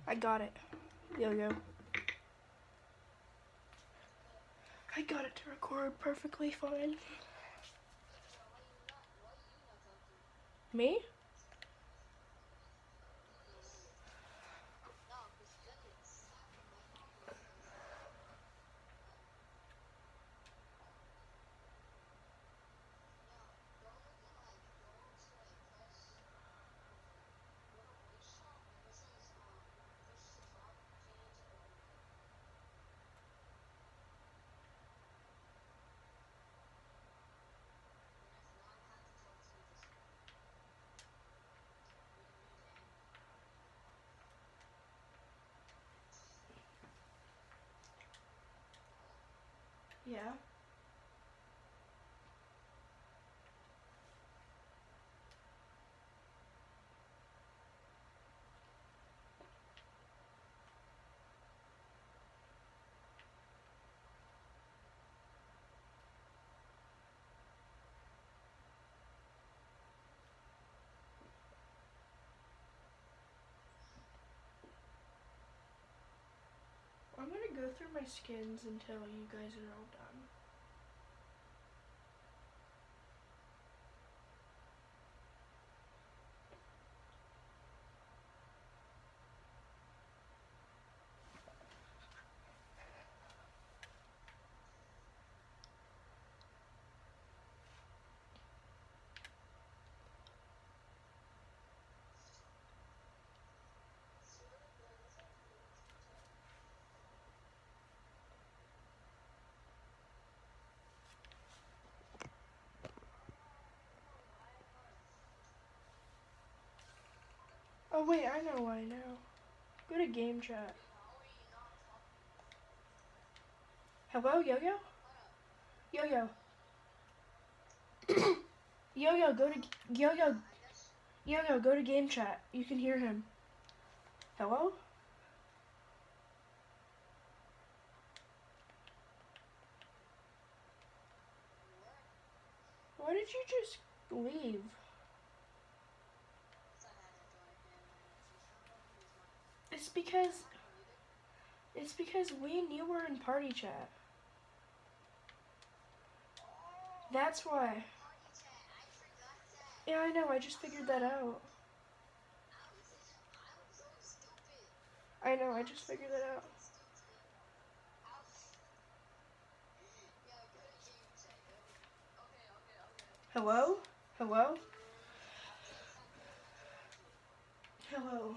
I got it. Yo. I got it to record perfectly fine. Me? Yeah. I'm gonna go through my skins until you guys are all done. Oh wait, I know why now. Go to game chat. Hello, Yo-Yo? Yo-Yo. Yo-Yo, Yo-Yo, go to game chat. You can hear him. Hello? Why did you just leave? It's because we and you were in party chat. That's why. Yeah, I know, I just figured that out. I know, I just figured that out. Hello? Hello? Hello?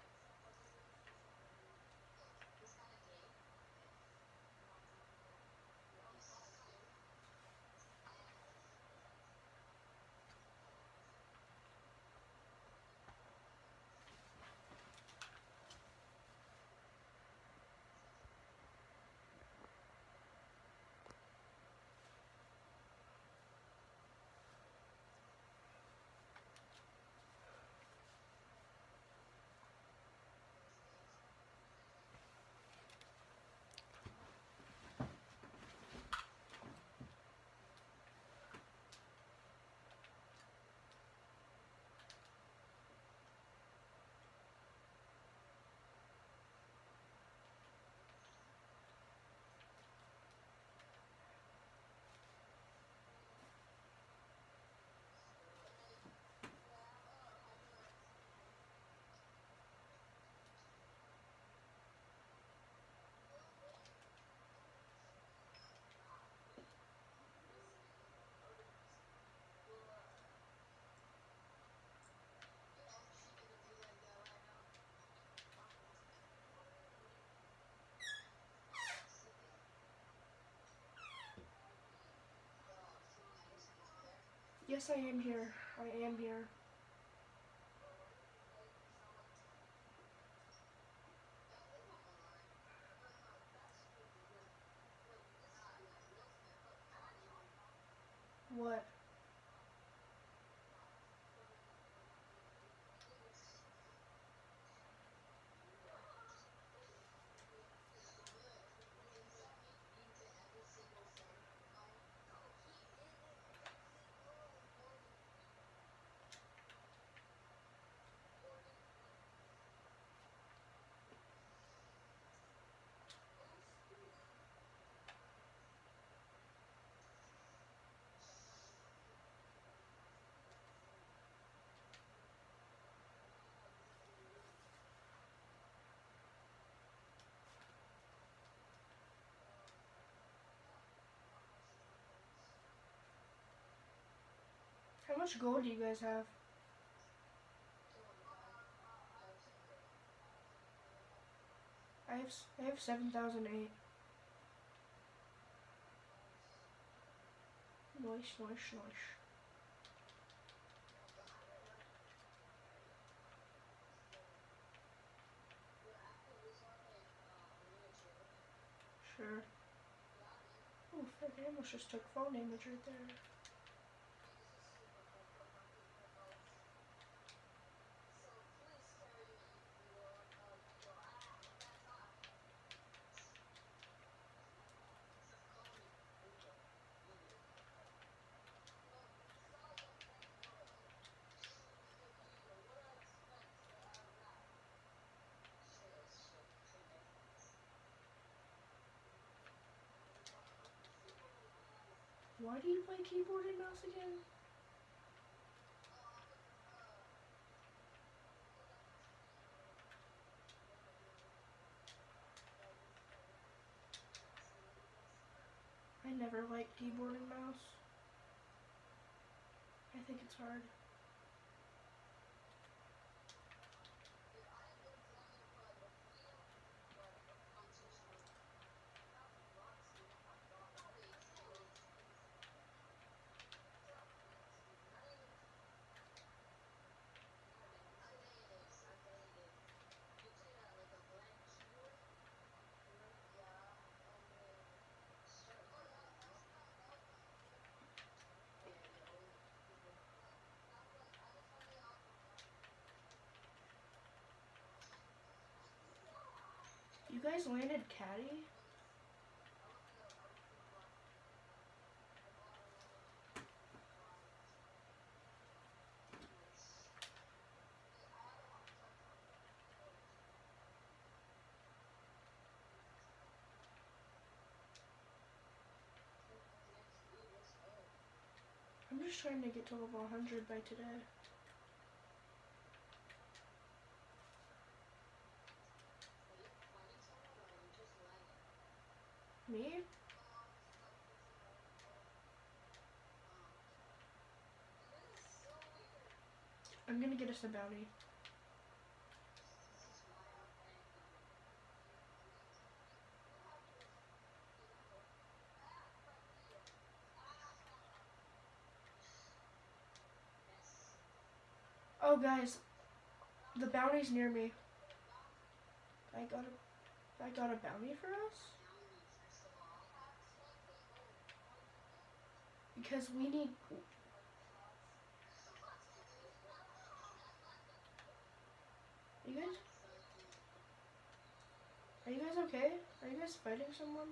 Yes, I am here. I am here. What? How much gold do you guys have? I have 7,008. Nice, nice, nice. Sure. Oof, that almost just took fall damage right there. Why do you play keyboard and mouse again? I never liked keyboard and mouse. I think it's hard. You guys landed caddy? I'm just trying to get to level 100 by today. Me? I'm gonna get us a bounty. Oh guys, the bounty's near me. I got a bounty for us? Because we need... You guys? Are you guys okay? Are you guys fighting someone?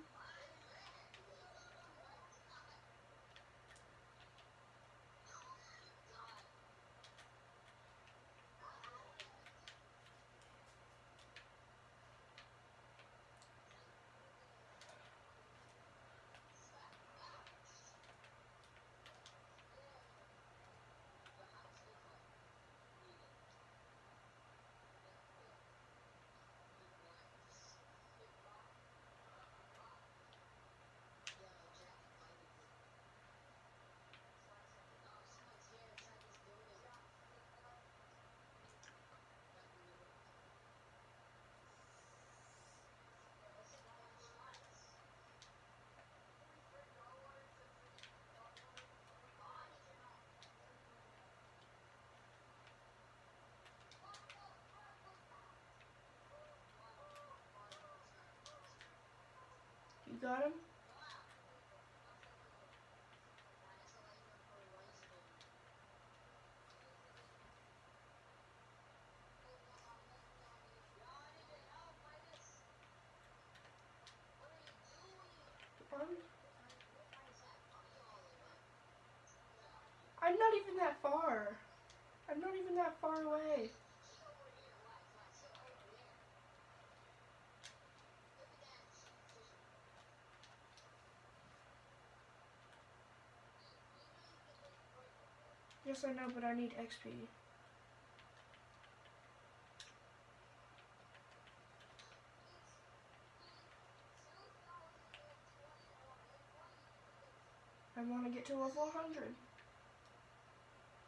You got him? I'm not even that far. I'm not even that far away. Yes, I know, but I need XP. I want to get to level 100.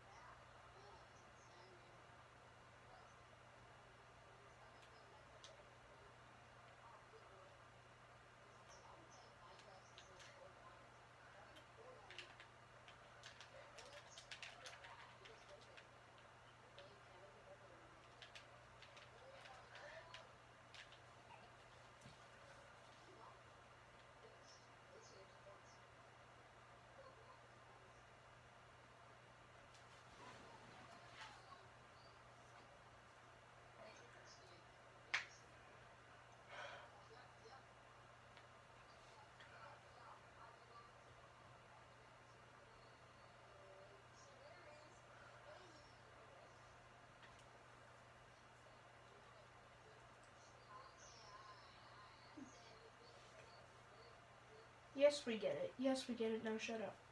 Yes, we get it. Yes, we get it. No, shut up.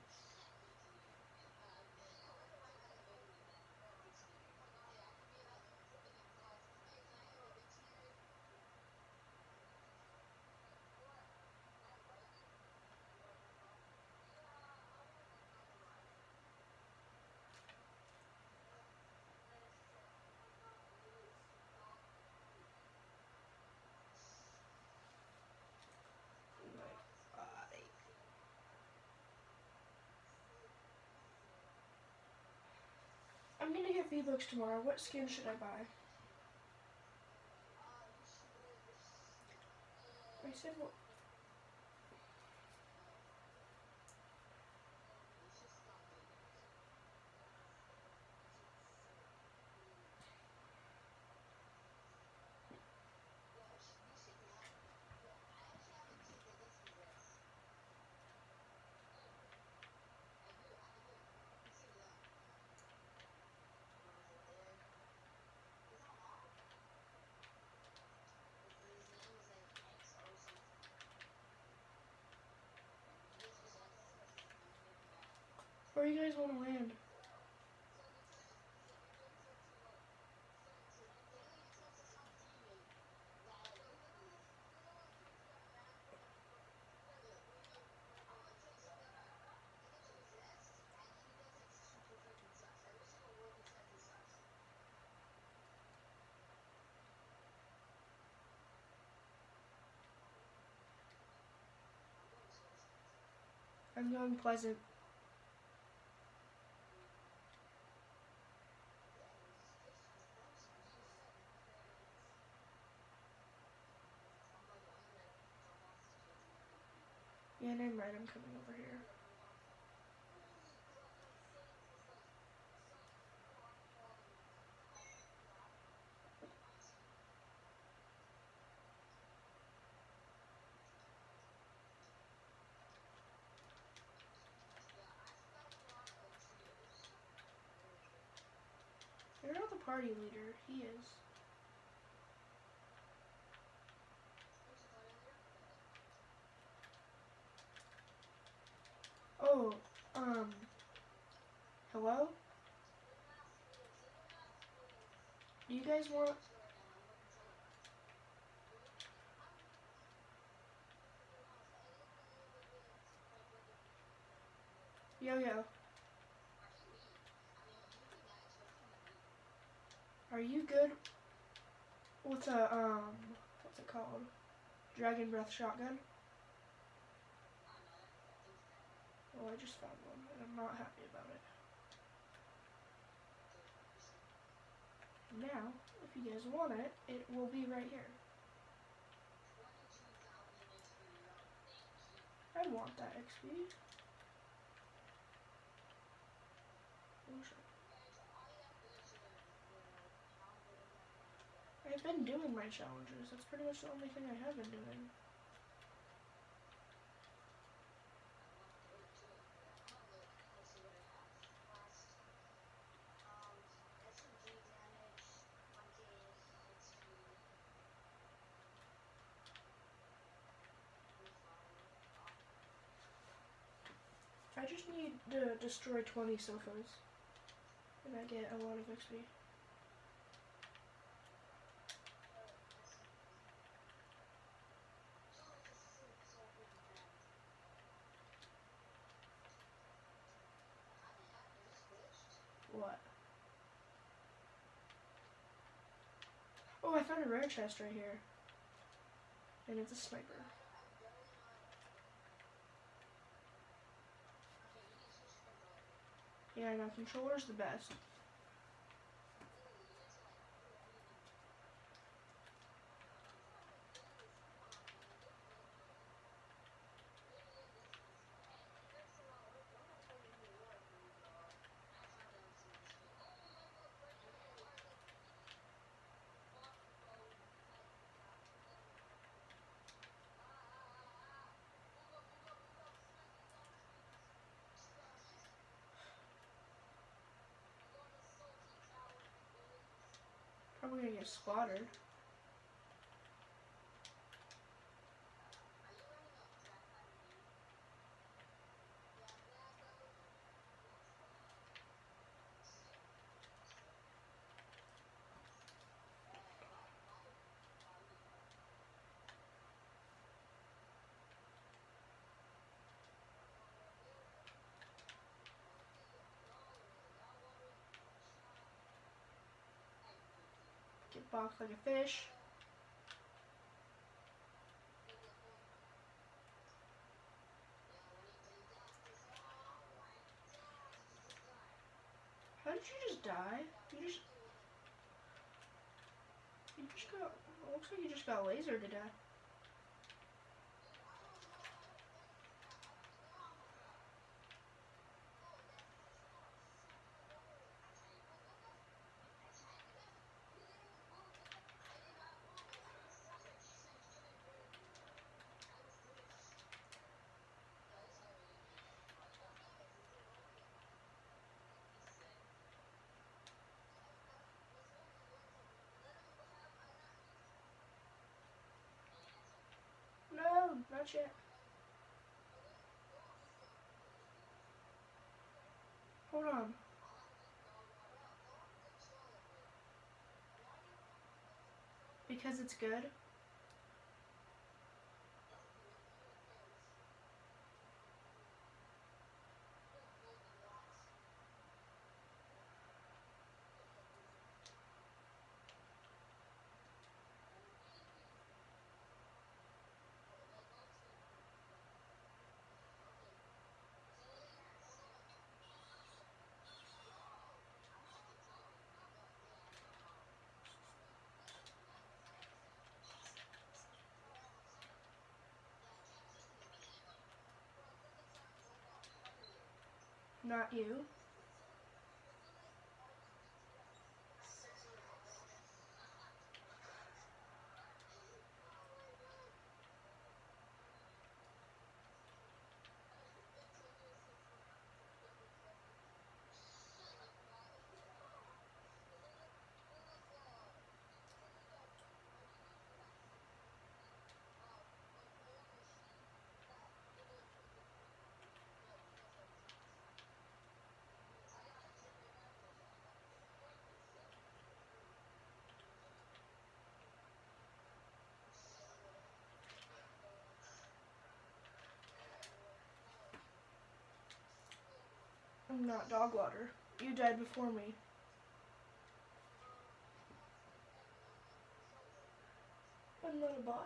I'm gonna get V-Bucks tomorrow. What skin should I buy? I said what? Where you guys want to land? I'm going Pleasant. Yeah, never mind. I'm coming over here. You're not the party leader. He is. Oh, hello? Do you guys want... Yo-Yo, are you good with a, what's it called? Dragon Breath shotgun? Oh, I just found one, and I'm not happy about it. Now, if you guys want it, it will be right here. I want that XP. Oh, shit. I've been doing my challenges. That's pretty much the only thing I have been doing. I just need to destroy 20 sofas, and I get a lot of XP. What? Oh, I found a rare chest right here. And it's a sniper. Yeah, no, controller's the best. Probably gonna get slaughtered. box like a fish. How did you just die? You just got, looks like you just got lasered to death. No, not yet. Hold on. Because it's good. Not you. I'm not dog water. You died before me. I'm not a bot.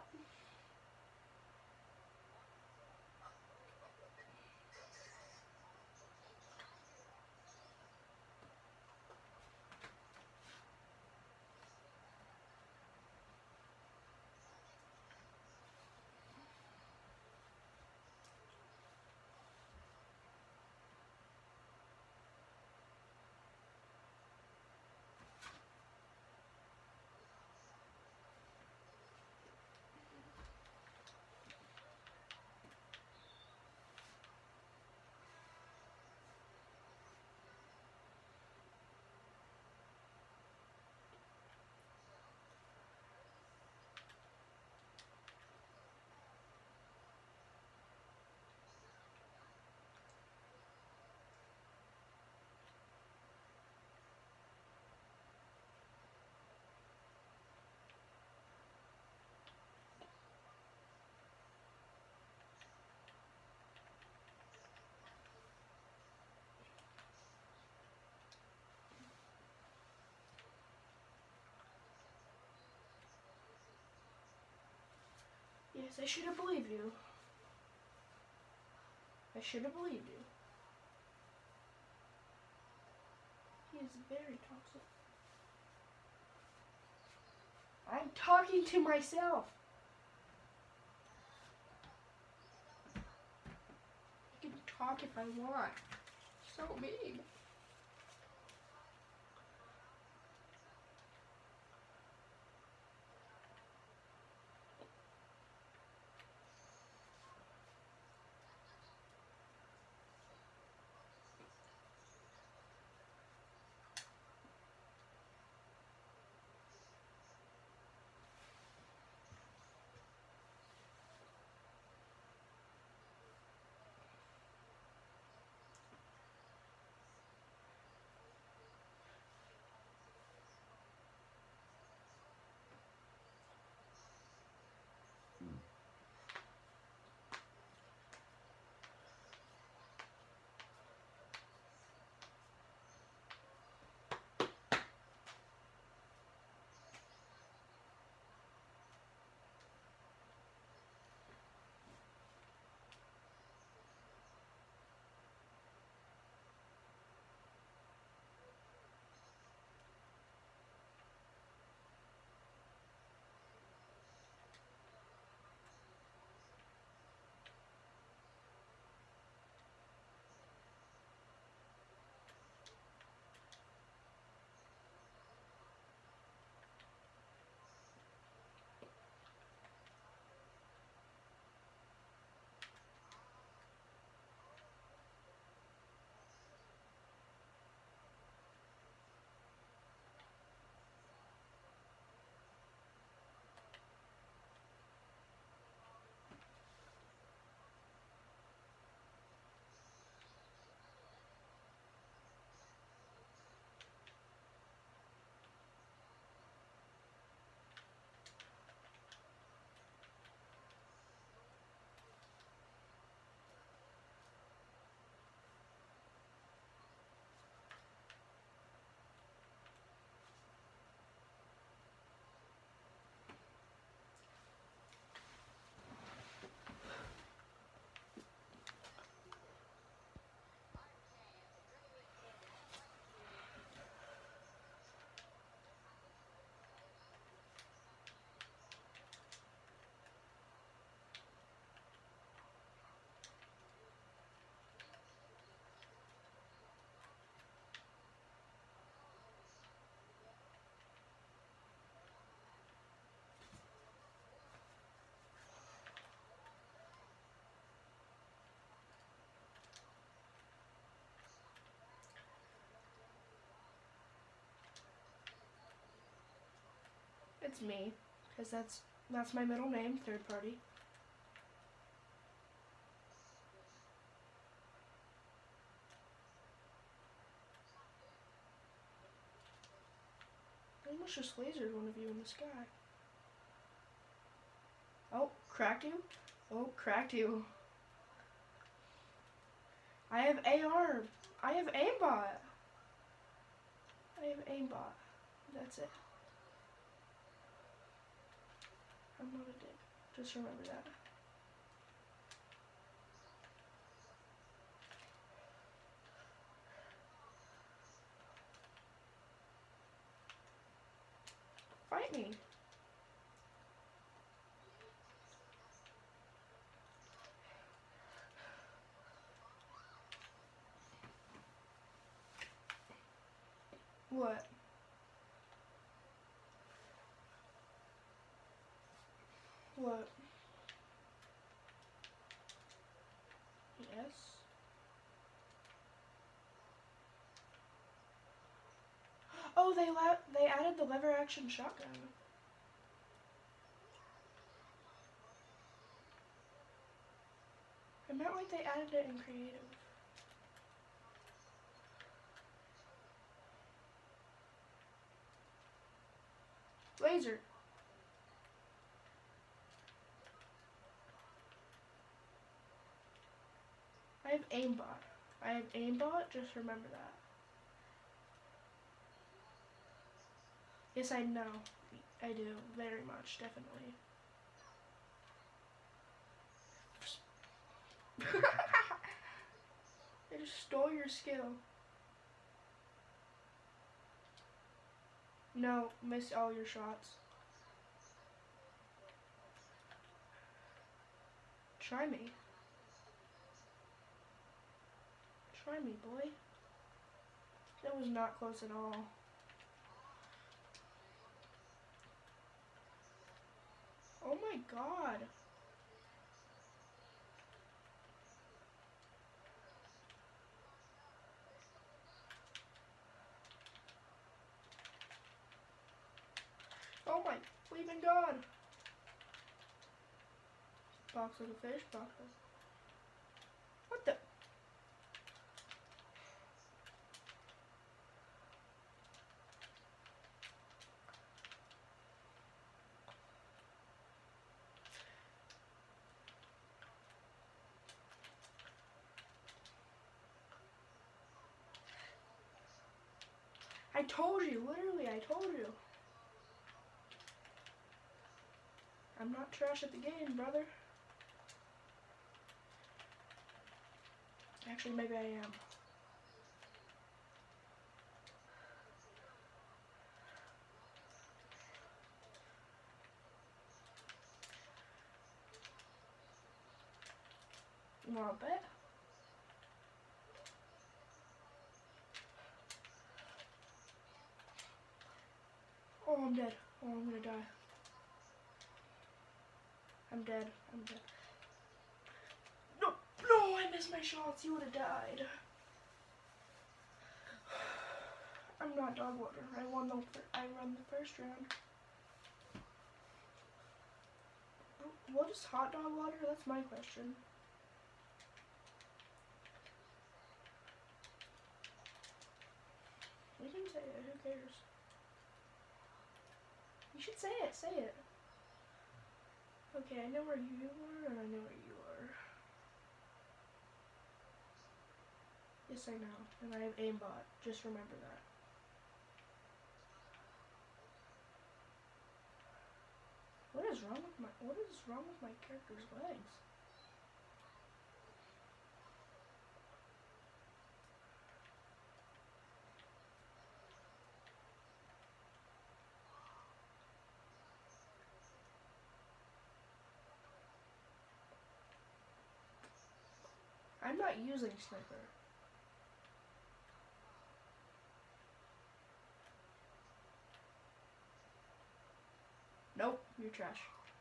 Yes, I should have believed you. I should have believed you. He is very toxic. I'm talking to myself. I can talk if I want. So mean. It's me, because that's my middle name, third party. I almost just lasered one of you in the sky. Oh, cracked you? Oh, cracked you. I have AR. I have aimbot. I have aimbot. That's it. I'm not a dick. Just remember that. Fight me. What? What? Yes. Oh, they added the lever action shotgun. I meant like they added it in creative. Laser. I have aimbot. I have aimbot, just remember that. Yes, I know. I do, very much, definitely. I just stole your skill. No, missed all your shots. Try me. Try me, boy. That was not close at all. Oh my god. Oh my bleeping god. Box of the fish, box of... What the? I told you, literally, I told you. I'm not trash at the game, brother. Actually, maybe I am. You want to bet? Oh, I'm dead. Oh, I'm gonna die. I'm dead. I'm dead. No, no, I missed my shots. You would have died. I'm not dog water. I won the first round. What is hot dog water? That's my question. You can say it. Who cares? You should say it. Say it. Okay, I know where you are, and I know where you are. Yes, I know. And I have aimbot. Just remember that. What is wrong with my character's legs? I'm not using sniper. Nope, you're trash.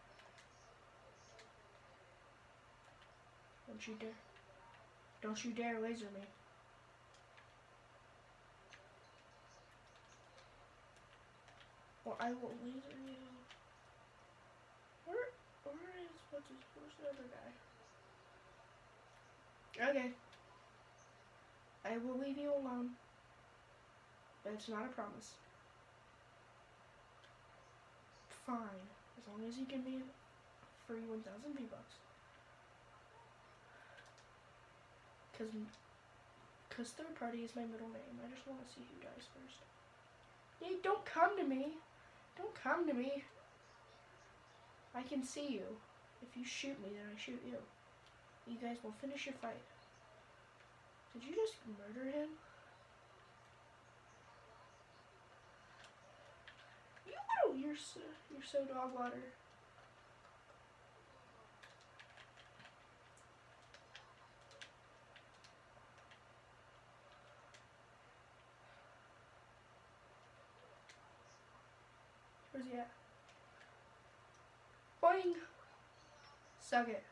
Don't you dare. Don't you dare laser me. Or I will laser you. Where is, where's the other guy? Okay. I will leave you alone. But it's not a promise. Fine. As long as you give me free 1,000 V-Bucks. Because third party is my middle name. I just want to see who dies first. Hey, don't come to me. Don't come to me. I can see you. If you shoot me, then I shoot you. You guys will finish your fight. Did you just murder him? You're so dog water. Where's he at? Boing! Suck it.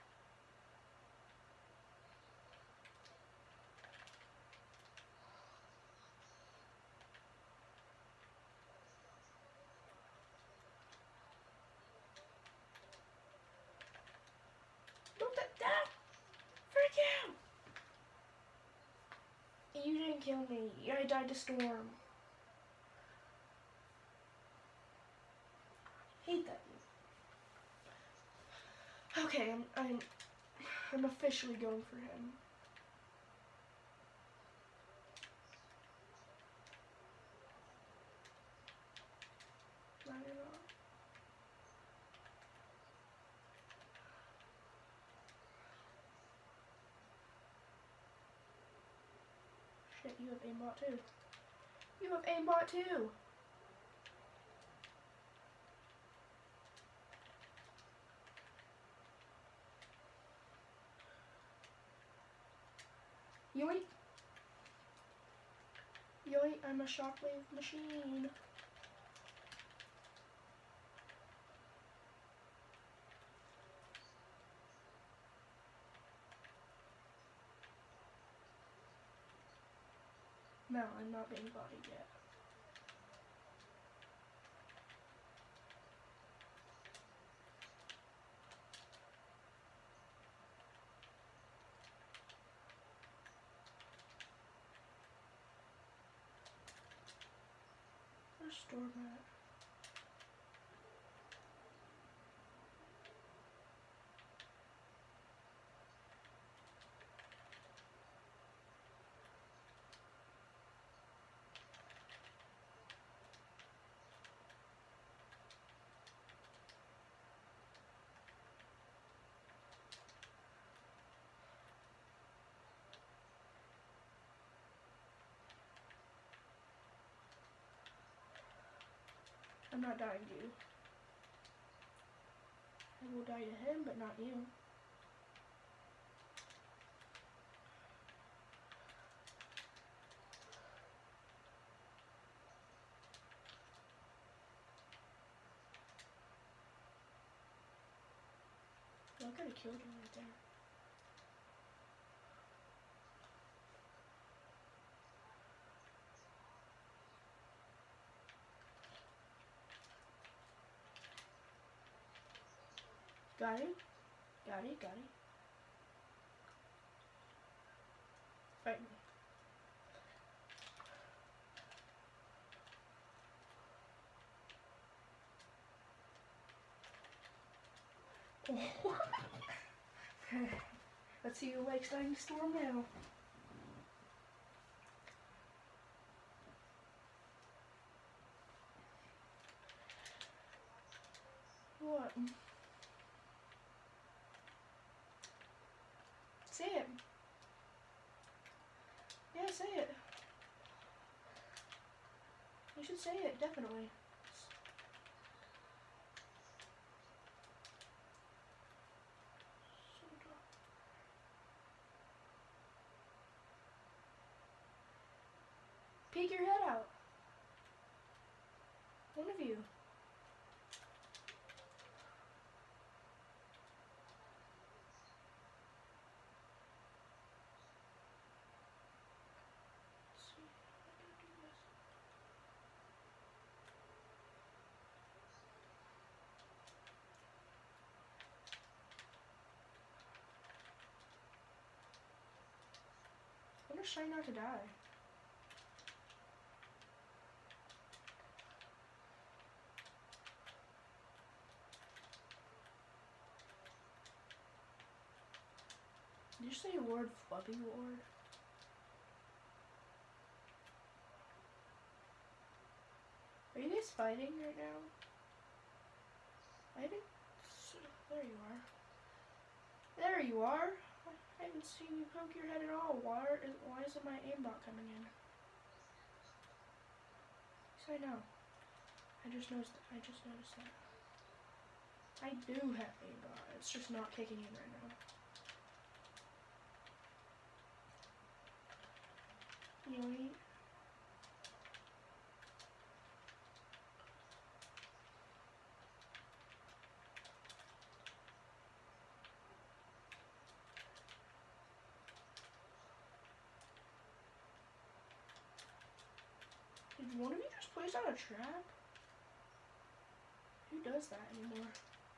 Don't that freak you! You didn't kill me. I died to Storm. Hate that. Okay, I'm officially going for him. Not at all. Shit, you have aimbot too. You have aimbot too! Yoink! Yoink, I'm a shockwave machine. No, I'm not being bodied yet. Where's Storm at? I'm not dying to you. I will die to him, but not you. I could have killed him right there. Got him? Got it, got it. Fight me. Let's see who likes Dying Storm now. What? Say it. Yeah, say it. You should say it, definitely. Peek your head out. One of you. just trying not to die. Did you say Lord Fluffy Lord? Are you guys fighting right now? I think so. There you are. There you are. I haven't seen you poke your head at all. Why isn't my aimbot coming in? Yes, I know. I just noticed that. I do have aimbot. It's just not kicking in right now. Yoink. Did one of you just place out a trap? Who does that anymore?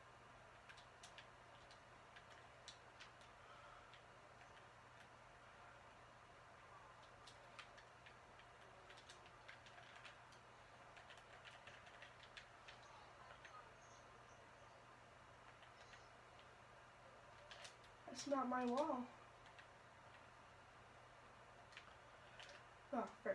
That's not my wall. Oh, frick.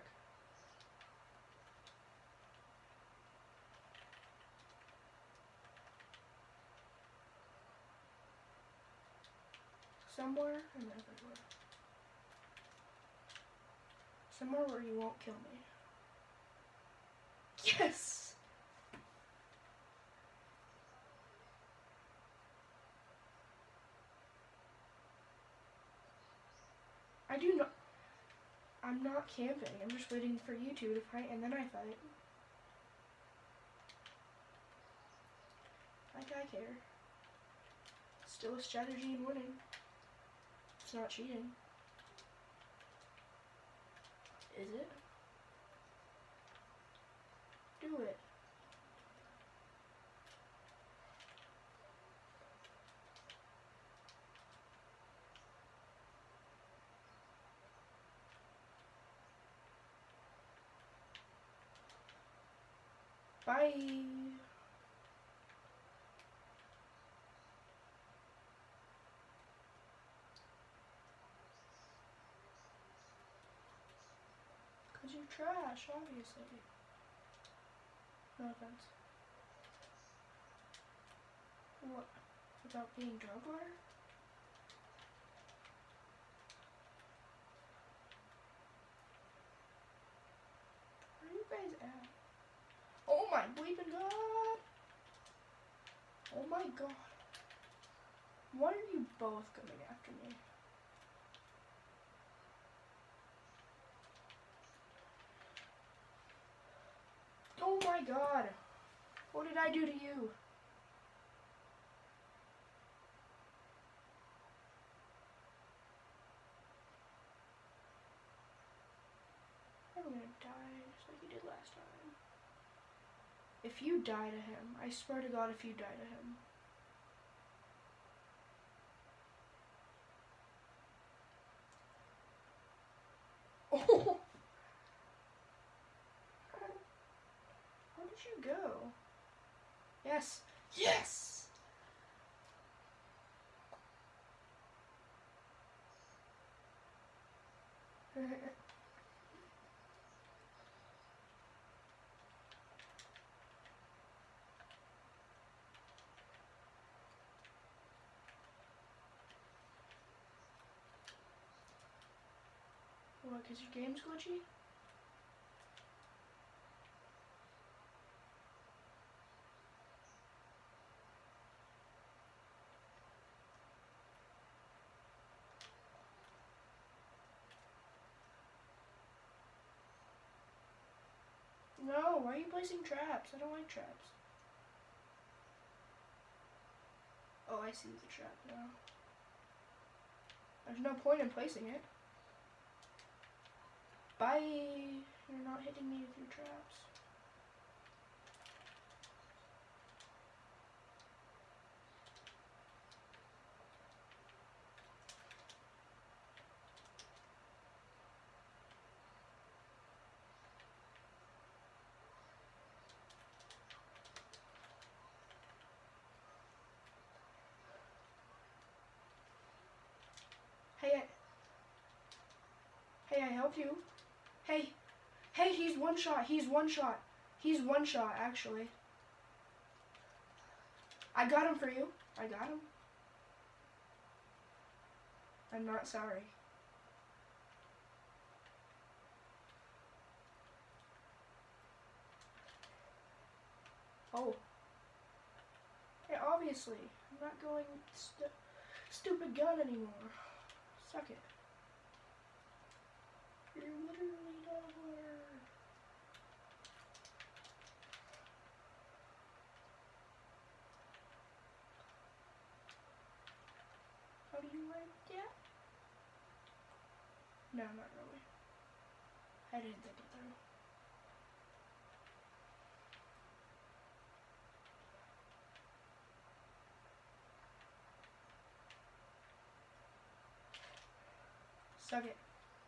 Somewhere and everywhere. Somewhere where you won't kill me. Yes! I do not. I'm not camping. I'm just waiting for you two to fight and then I fight. Like I care. Still a strategy in winning. It's not cheating. Is it? Do it. Bye. Cause you're trash, obviously. No offense. What? About being juggler? Where are you guys at? Oh my bleeping god! Oh my god. Why are you both coming after me? Oh my god! What did I do to you? I'm gonna die just like you did last time. If you die to him, I swear to god if you die to him. Oh! Where did you go? Yes! Yes! What, cause your game's glitchy? No, why are you placing traps? I don't like traps. Oh, I see the trap now. There's no point in placing it. Bye! You're not hitting me with your traps. help you. Hey. Hey, he's one shot. He's one shot. He's one shot, actually. I got him for you. I got him. I'm not sorry. Oh. Hey, obviously. I'm not going stupid gun anymore. Suck it. You're literally nowhere. How do you like that? No, not really. I didn't think it through. Suck it.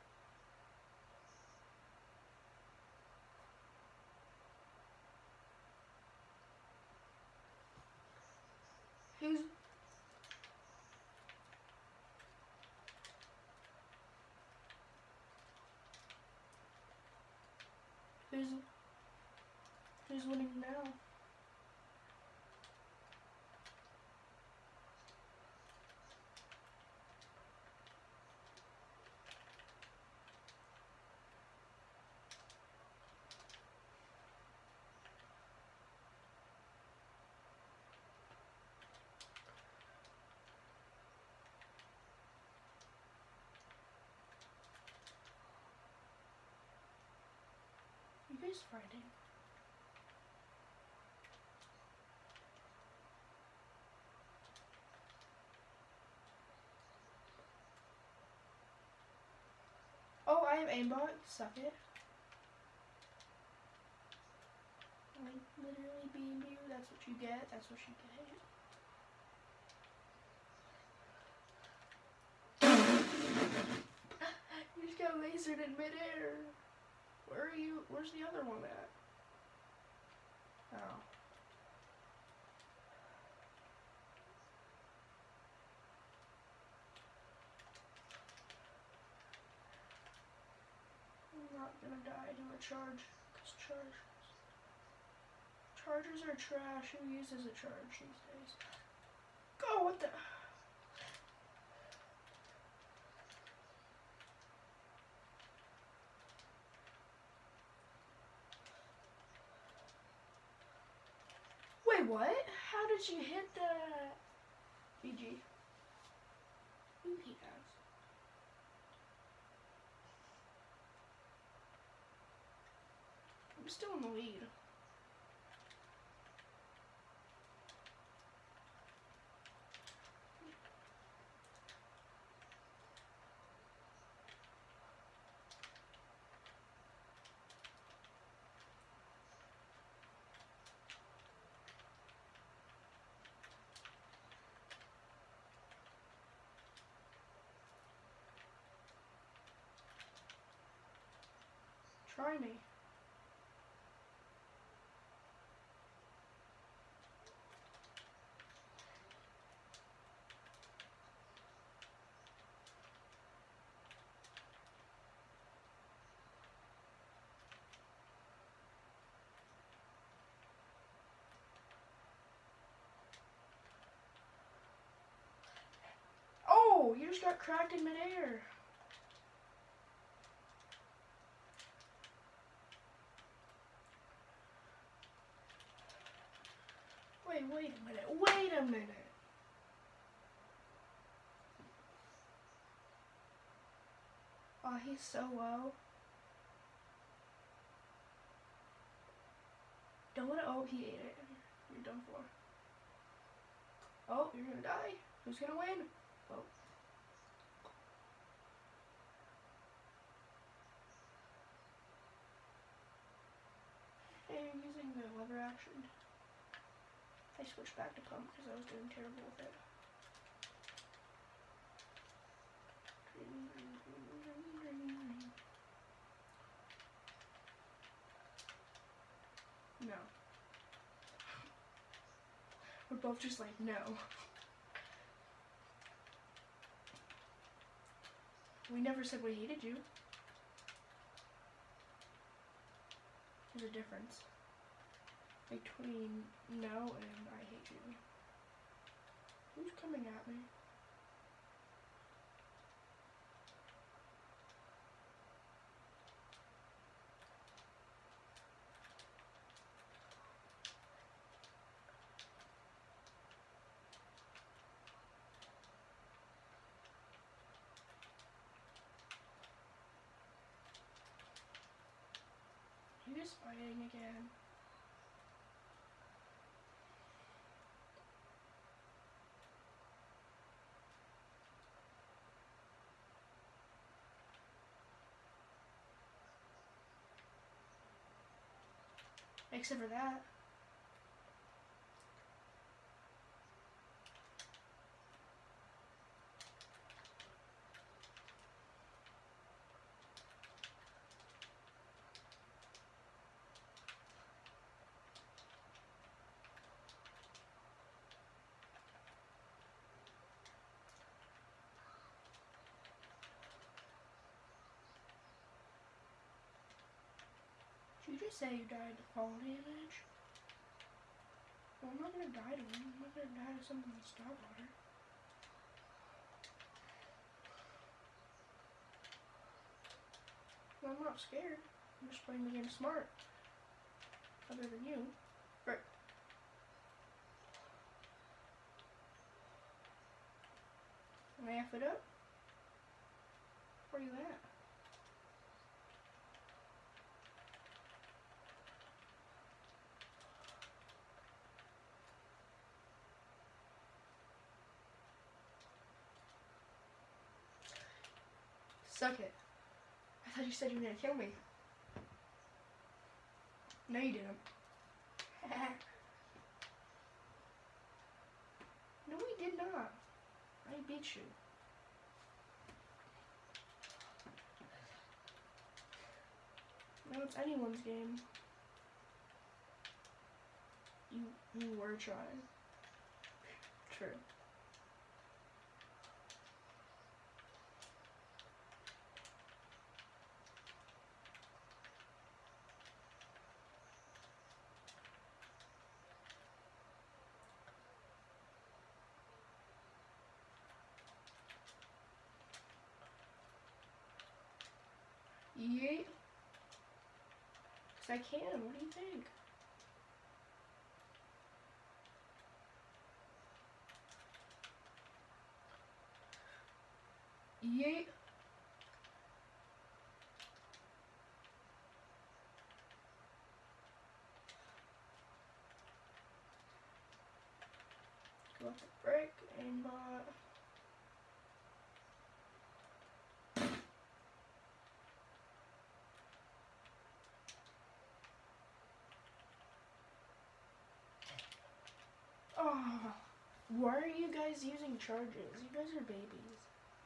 Who's... Who's winning now? You guys fighting? Oh, I have aimbot. Suck it. I literally beamed you. That's what you get. That's what you get. You just got lasered in midair. Where are you? Where's the other one at? Oh. I'm not gonna die to a charge. Because chargers are trash. Who uses a charge these days? Go, what the? Wait, what? How did you hit that? BG. Who he has? I'm still in the lead. Try me. Oh, you just got cracked in midair. Wait a minute. Wait a minute. Oh, he's so low. Don't let it. Oh, he ate it. You're done for. Oh, you're gonna die. Who's gonna win? Oh. Hey, you're using the lever action. I switched back to pump because I was doing terrible with it. No. We're both just like, no. We never said we hated you. There's a difference between no and I hate you. Who's coming at me? He's fighting again. Except for that. Did you just say you died to fall damage? Well, I'm not gonna die to him. I'm not gonna die to something with star water. Well, I'm not scared. I'm just playing the game smart. Other than you. Right. Can I F it up? Where you at? Suck it. I thought you said you were gonna kill me. No, you didn't. No, we did not. I beat you. Now it's anyone's game. You were trying. True. Yeet. 'Cause I can. What do you think? Yeet. Got the break, aimbot. Oh, why are you guys using charges? You guys are babies.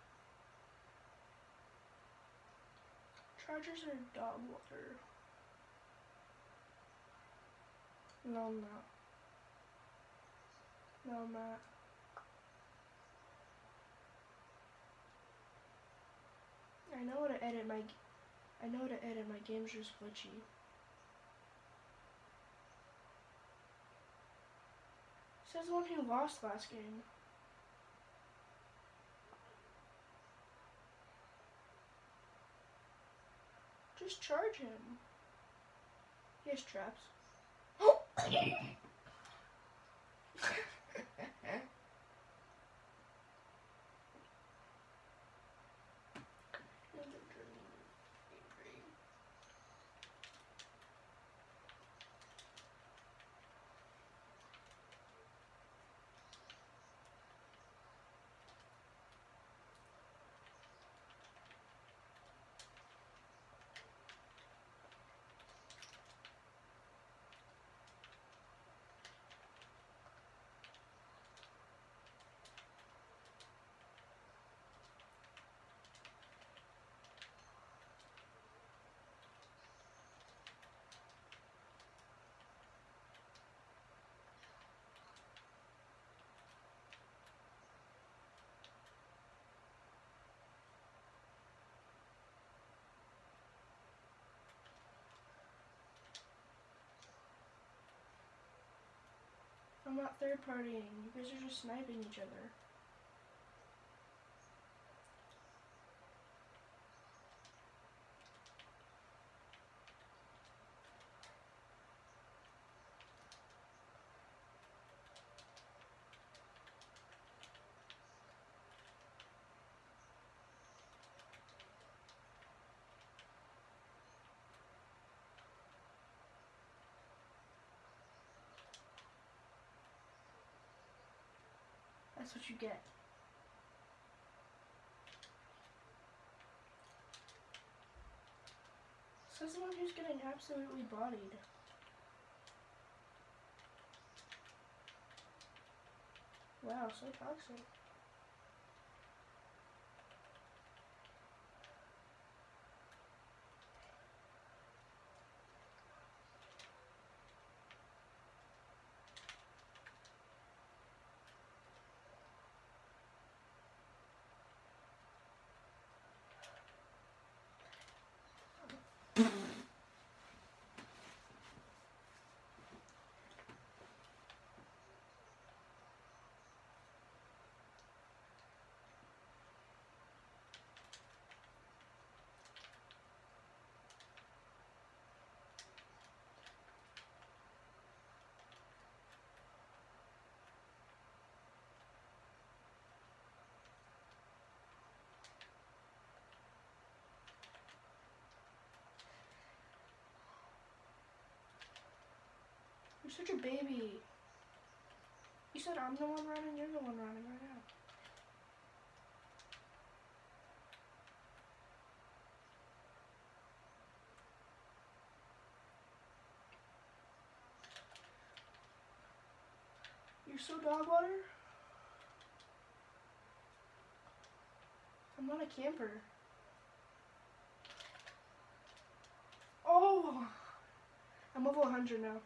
Chargers are dog water. No, I'm not. No, I'm not. I know how to edit my game's just glitchy. Says the one who lost last game. Just charge him. He has traps. Oh! I'm not third partying. You guys are just sniping each other. That's what you get. Says the one who's getting absolutely bodied. Wow, so toxic. You're such a baby. You said I'm the one running, you're the one running right now. You're so dog water? I'm not a camper. Oh! I'm level 100 now.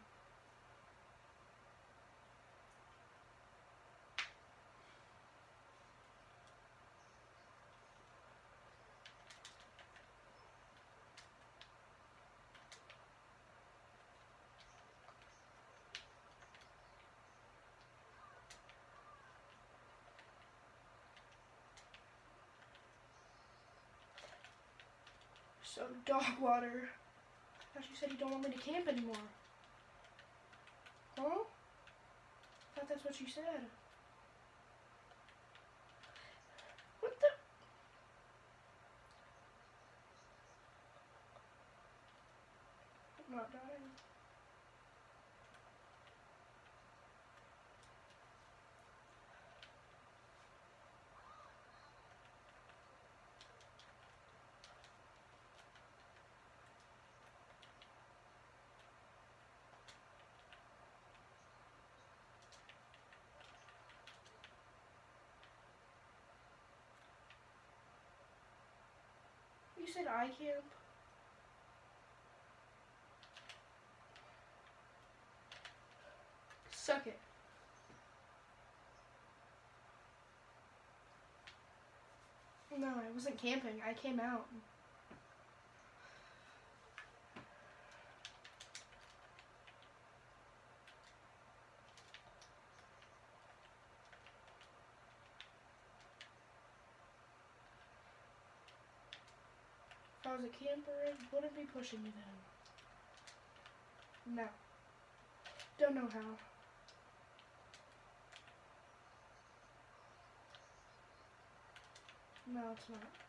So dog water. I thought you said you don't want me to camp anymore. Huh? I thought that's what you said. What the? I'm not dying. You said I camp? Suck it. No, I wasn't camping. I came out. If I was a camper, I wouldn't be pushing you then. No. Don't know how. No, it's not.